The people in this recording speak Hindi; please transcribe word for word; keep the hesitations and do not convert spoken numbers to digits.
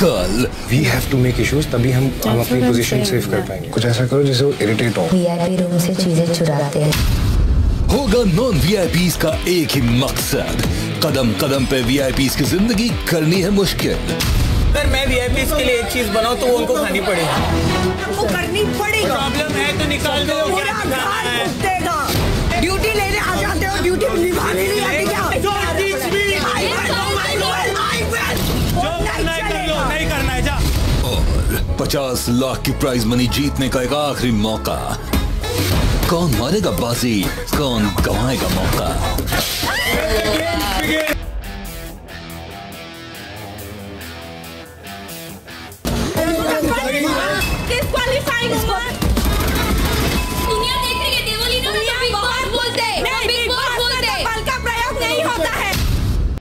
कल we have to make issues, तभी हम हम अपनी पोजीशन सेव कर पाएंगे। कुछ ऐसा करो जिससे वो इरिटेट हो। वीआईपी रूम से चीजें चुराते हैं। होगा नॉन वीआईपीज का एक ही मकसद, कदम कदम पे वीआईपीज की जिंदगी करनी है मुश्किल। अगर मैं वीआईपीज के लिए एक चीज बनाऊं तो वो उनको खानी पड़ेगी। वो करनी पड़ेगी। प्रॉब्लम है तो निकाल दो। ड्यूटी लेने आ जाते हो, ड्यूटी निभाने नहीं आती क्या? नहीं करना है जा। और पचास लाख की प्राइज मनी जीतने का एक आखिरी मौका। कौन मारेगा बाजी, कौन गंवाएगा मौका। डिस्क्वालीफाइंग